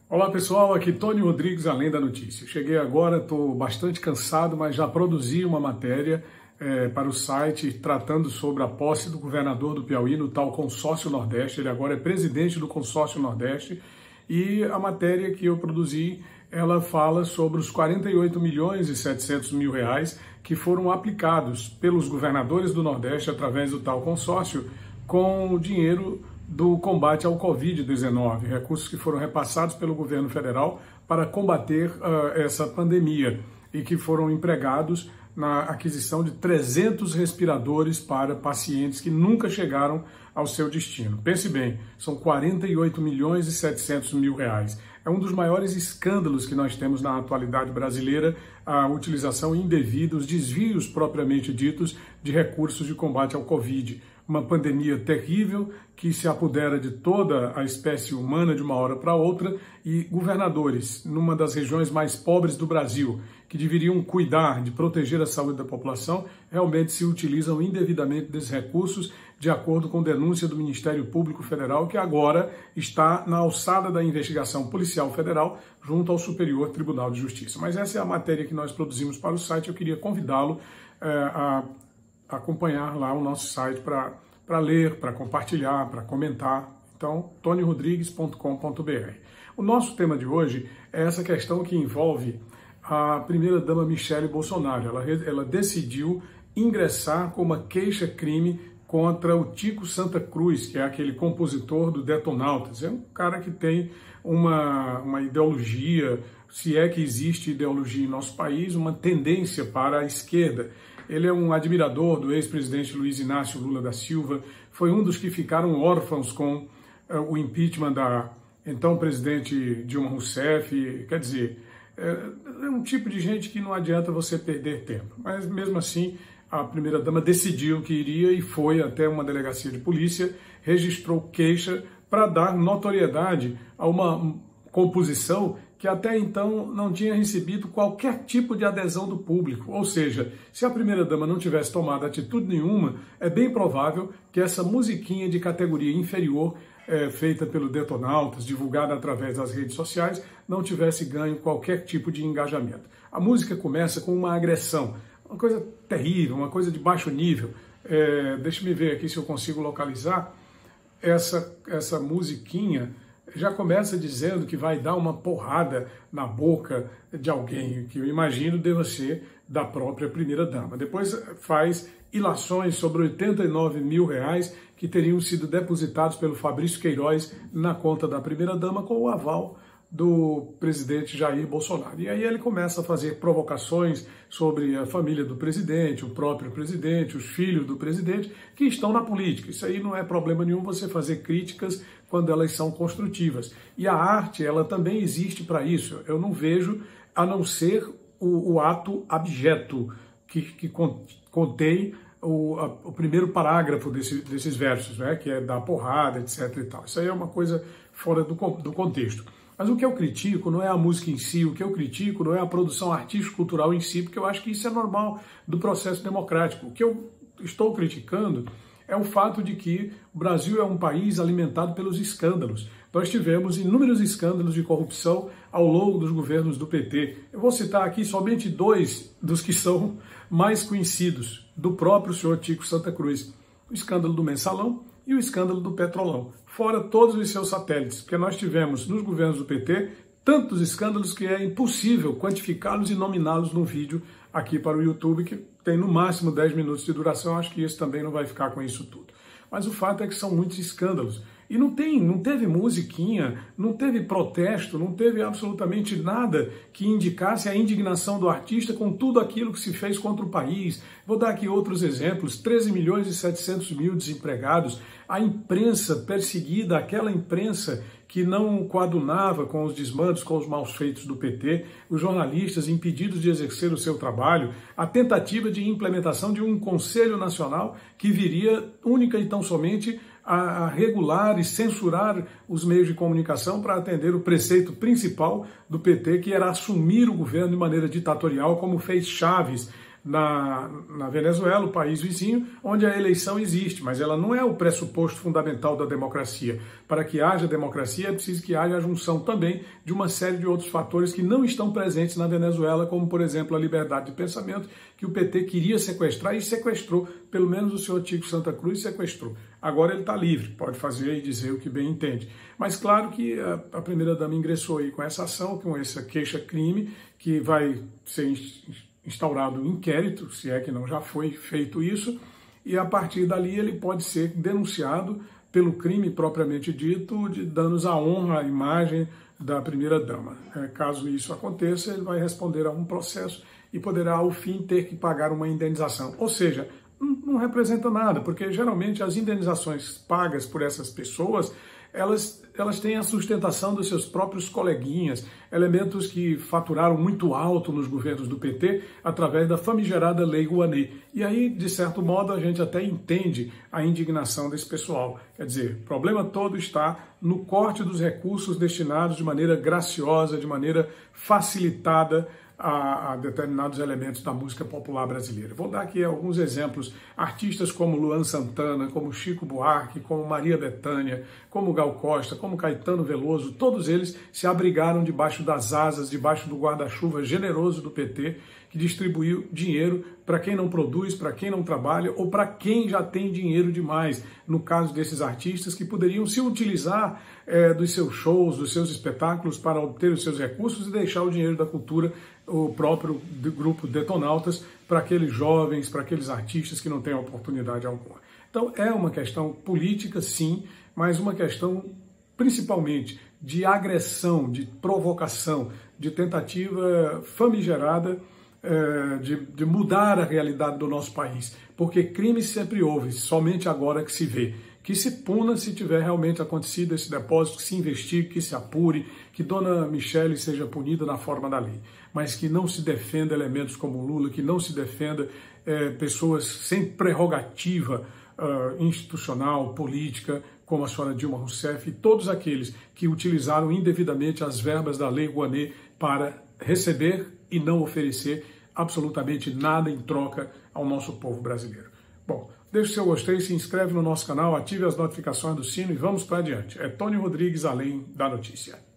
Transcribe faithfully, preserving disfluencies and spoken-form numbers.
Olá pessoal, aqui Tony Rodrigues, Além da Notícia. Cheguei agora, estou bastante cansado, mas já produzi uma matéria é, para o site tratando sobre a posse do governador do Piauí no tal Consórcio Nordeste. Ele agora é presidente do Consórcio Nordeste e a matéria que eu produzi, ela fala sobre os quarenta e oito milhões e setecentos mil reais que foram aplicados pelos governadores do Nordeste através do tal consórcio com o dinheiro do combate ao covid dezenove, recursos que foram repassados pelo governo federal para combater uh, essa pandemia e que foram empregados na aquisição de trezentos respiradores para pacientes que nunca chegaram ao seu destino. Pense bem, são quarenta e oito milhões e setecentos mil reais. É um dos maiores escândalos que nós temos na atualidade brasileira, a utilização indevida, os desvios propriamente ditos de recursos de combate ao Covid. Uma pandemia terrível que se apodera de toda a espécie humana de uma hora para outra e governadores, numa das regiões mais pobres do Brasil, que deveriam cuidar de proteger a saúde da população, realmente se utilizam indevidamente desses recursos, de acordo com denúncia do Ministério Público Federal, que agora está na alçada da investigação policial federal junto ao Superior Tribunal de Justiça. Mas essa é a matéria que nós produzimos para o site, eu queria convidá-lo eh, a acompanhar lá o nosso site para para ler, para compartilhar, para comentar. Então, tony rodrigues ponto com ponto br. O nosso tema de hoje é essa questão que envolve a primeira-dama Michele Bolsonaro. Ela, ela decidiu ingressar com uma queixa-crime contra o Tico Santa Cruz, que é aquele compositor do Detonautas. É um cara que tem uma, uma ideologia, se é que existe ideologia em nosso país, uma tendência para a esquerda. Ele é um admirador do ex-presidente Luiz Inácio Lula da Silva, foi um dos que ficaram órfãos com uh, o impeachment da então presidente Dilma Rousseff. Quer dizer, é, é um tipo de gente que não adianta você perder tempo. Mas mesmo assim, a primeira-dama decidiu que iria e foi até uma delegacia de polícia, registrou queixa para dar notoriedade a uma composição que até então não tinha recebido qualquer tipo de adesão do público. Ou seja, se a primeira-dama não tivesse tomado atitude nenhuma, é bem provável que essa musiquinha de categoria inferior, é, feita pelo Detonautas, divulgada através das redes sociais, não tivesse ganho qualquer tipo de engajamento. A música começa com uma agressão, uma coisa terrível, uma coisa de baixo nível. É, deixa-me ver aqui se eu consigo localizar essa, essa musiquinha. Já começa dizendo que vai dar uma porrada na boca de alguém, que eu imagino deva ser da própria primeira-dama. Depois faz ilações sobre oitenta e nove mil reais que teriam sido depositados pelo Fabrício Queiroz na conta da primeira-dama com o aval do presidente Jair Bolsonaro. E aí ele começa a fazer provocações sobre a família do presidente, o próprio presidente, os filhos do presidente, que estão na política. Isso aí não é problema nenhum você fazer críticas quando elas são construtivas. E a arte, ela também existe para isso. Eu não vejo, a não ser o, o ato abjeto que, que contém o, a, o primeiro parágrafo desse, desses versos, né, que é da porrada, etc e tal. Isso aí é uma coisa fora do, do contexto. Mas o que eu critico não é a música em si, o que eu critico não é a produção artístico-cultural em si, porque eu acho que isso é normal do processo democrático. O que eu estou criticando é o fato de que o Brasil é um país alimentado pelos escândalos. Nós tivemos inúmeros escândalos de corrupção ao longo dos governos do P T. Eu vou citar aqui somente dois dos que são mais conhecidos, do próprio senhor Tico Santa Cruz. O escândalo do Mensalão e o escândalo do Petrolão, fora todos os seus satélites, porque nós tivemos nos governos do P T tantos escândalos que é impossível quantificá-los e nominá-los num vídeo aqui para o YouTube, que tem no máximo dez minutos de duração. Acho que esse também não vai ficar com isso tudo. Mas o fato é que são muitos escândalos. E não tem, não teve musiquinha, não teve protesto, não teve absolutamente nada que indicasse a indignação do artista com tudo aquilo que se fez contra o país. Vou dar aqui outros exemplos: treze milhões e setecentos mil desempregados, a imprensa perseguida, aquela imprensa que não coadunava com os desmandos, com os maus feitos do P T, os jornalistas impedidos de exercer o seu trabalho, a tentativa de implementação de um Conselho Nacional que viria única e tão somente a regular e censurar os meios de comunicação para atender o preceito principal do P T, que era assumir o governo de maneira ditatorial, como fez Chaves na, na Venezuela, o país vizinho, onde a eleição existe, mas ela não é o pressuposto fundamental da democracia. Para que haja democracia é preciso que haja a junção também de uma série de outros fatores que não estão presentes na Venezuela, como, por exemplo, a liberdade de pensamento, que o P T queria sequestrar e sequestrou, pelo menos o senhor Tico Santa Cruz sequestrou. Agora ele está livre, pode fazer e dizer o que bem entende. Mas claro que a, a primeira-dama ingressou aí com essa ação, com essa queixa-crime, que vai ser instaurado um inquérito, se é que não já foi feito isso, e a partir dali ele pode ser denunciado pelo crime propriamente dito de danos à honra, à imagem da primeira-dama. Caso isso aconteça, ele vai responder a um processo e poderá, ao fim, ter que pagar uma indenização. Ou seja, não representa nada, porque geralmente as indenizações pagas por essas pessoas, elas, elas têm a sustentação dos seus próprios coleguinhas, elementos que faturaram muito alto nos governos do P T através da famigerada Lei Rouanet. E aí, de certo modo, a gente até entende a indignação desse pessoal. Quer dizer, o problema todo está no corte dos recursos destinados de maneira graciosa, de maneira facilitada A, a determinados elementos da música popular brasileira. Vou dar aqui alguns exemplos. Artistas como Luan Santana, como Chico Buarque, como Maria Bethânia, como Gal Costa, como Caetano Veloso, todos eles se abrigaram debaixo das asas, debaixo do guarda-chuva generoso do P T, que distribuiu dinheiro para quem não produz, para quem não trabalha ou para quem já tem dinheiro demais. No caso desses artistas que poderiam se utilizar é, dos seus shows, dos seus espetáculos para obter os seus recursos e deixar o dinheiro da cultura, o próprio grupo Detonautas, para aqueles jovens, para aqueles artistas que não têm oportunidade alguma. Então é uma questão política, sim, mas uma questão principalmente de agressão, de provocação, de tentativa famigerada é, de, de mudar a realidade do nosso país. Porque crime sempre houve, somente agora que se vê. Que se puna se tiver realmente acontecido esse depósito, que se investigue, que se apure, que Dona Michele seja punida na forma da lei. Mas que não se defenda elementos como Lula, que não se defenda é, pessoas sem prerrogativa uh, institucional, política, como a senhora Dilma Rousseff, e todos aqueles que utilizaram indevidamente as verbas da Lei Rouanet para receber e não oferecer absolutamente nada em troca ao nosso povo brasileiro. Bom, deixe seu gostei, se inscreve no nosso canal, ative as notificações do sino e vamos para adiante. É Tony Rodrigues, Além da Notícia.